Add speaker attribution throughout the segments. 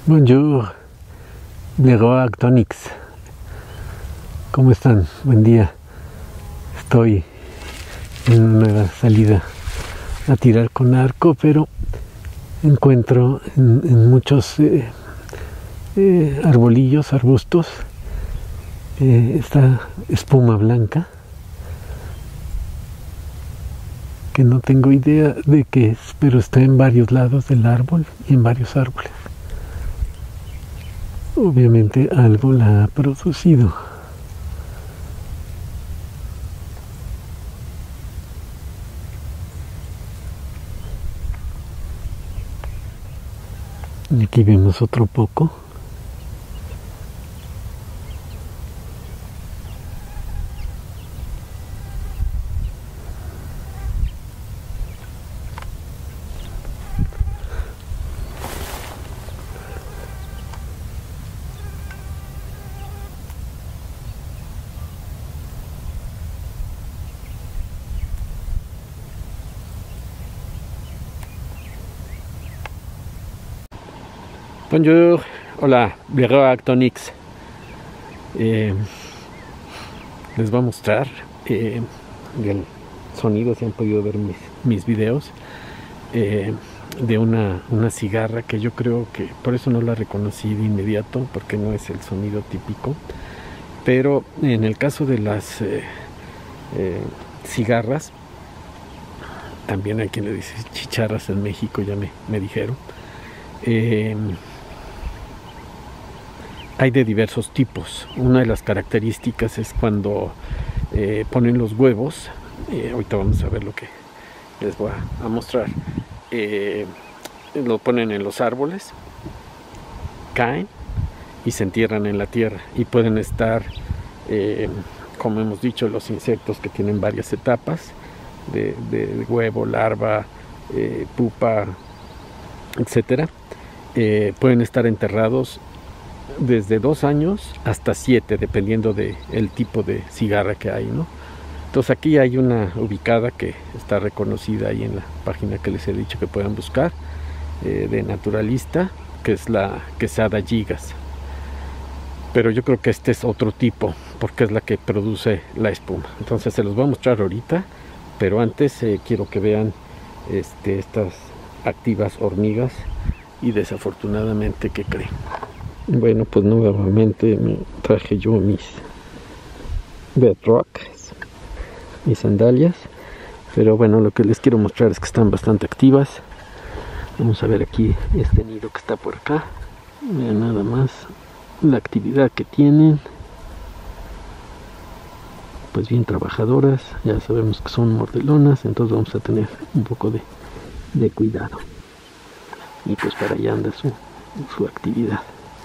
Speaker 1: Bonjour, Leroy Actonix. ¿Cómo están? Buen día. Estoy en una nueva salida a tirar con arco, pero encuentro en muchos arbolillos, arbustos, esta espuma blanca que no tengo idea de qué es, pero está en varios lados del árbol y en varios árboles. Obviamente algo la ha producido. Y aquí vemos otro poco. Bonjour, hola, Leroy Actonix. Les voy a mostrar el sonido, si han podido ver mis videos, de una cigarra que yo creo que por eso no la reconocí de inmediato, porque no es el sonido típico. Pero en el caso de las cigarras, también hay quien le dice chicharras en México, ya me dijeron. Hay de diversos tipos. Una de las características es cuando ponen los huevos. Ahorita vamos a ver lo que les voy a mostrar. Lo ponen en los árboles, caen y se entierran en la tierra. Y pueden estar, como hemos dicho, los insectos que tienen varias etapas de huevo, larva, pupa, etcétera. Pueden estar enterrados desde 2 años hasta 7, dependiendo del tipo de cigarra que hay, ¿no? Entonces aquí hay una ubicada que está reconocida ahí en la página que les he dicho que puedan buscar, de naturalista, que es la Quesada Gigas. Pero yo creo que este es otro tipo, porque es la que produce la espuma. Entonces se los voy a mostrar ahorita, pero antes quiero que vean estas activas hormigas. Y desafortunadamente, ¿qué creen? Bueno, pues nuevamente me traje yo mis bedrocks, mis sandalias, pero bueno, lo que les quiero mostrar es que están bastante activas. Vamos a ver aquí este nido que está por acá. Vean nada más la actividad que tienen. Pues bien trabajadoras, ya sabemos que son mordelonas, entonces vamos a tener un poco de cuidado. Y pues para allá anda su actividad.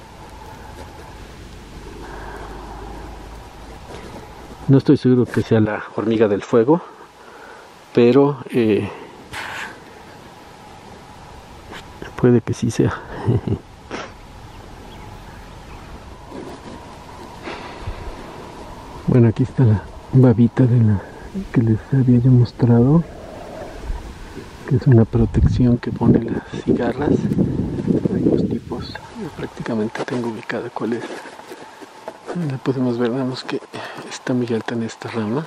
Speaker 1: No estoy seguro que sea la hormiga del fuego, pero puede que sí sea. Bueno, aquí está la babita de la que les había yo mostrado, que es una protección que ponen las cigarras. Hay dos tipos, yo prácticamente tengo ubicada cuál es. La podemos ver, vemos que está muy alta en esta rama.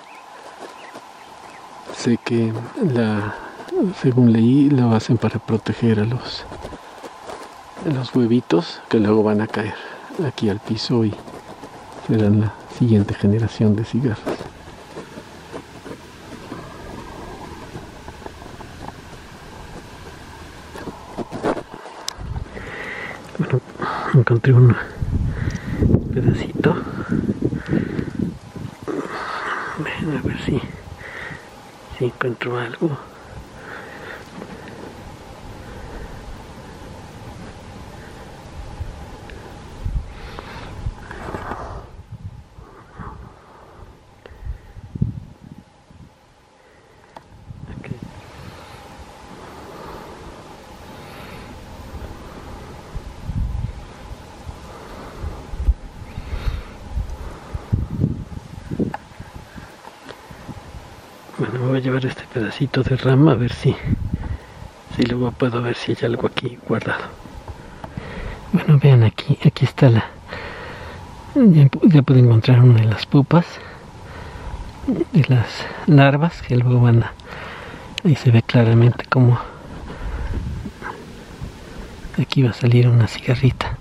Speaker 1: Sé que según leí, lo hacen para proteger a los huevitos que luego van a caer aquí al piso y serán la siguiente generación de cigarras. Bueno, encontré un pedacito. A ver si encuentro algo. Bueno, me voy a llevar este pedacito de rama a ver si luego puedo ver si hay algo aquí guardado. Bueno, vean aquí está ya pude encontrar una de las pupas de las larvas que luego ahí se ve claramente como aquí va a salir una cigarrita.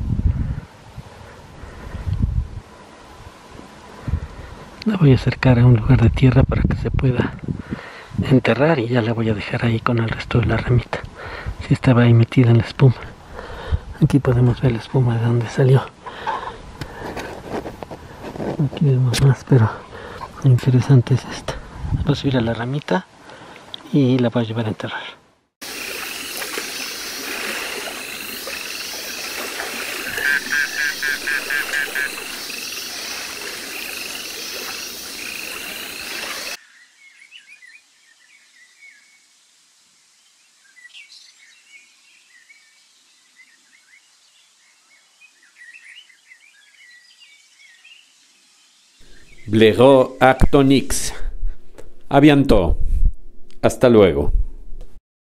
Speaker 1: La voy a acercar a un lugar de tierra para que se pueda enterrar y ya la voy a dejar ahí con el resto de la ramita. Si estaba ahí metida en la espuma. Aquí podemos ver la espuma de donde salió. Aquí vemos más, pero lo interesante es esta. Voy a subir a la ramita y la voy a llevar a enterrar.
Speaker 2: Blaireau Actonix. A bientôt. Hasta luego.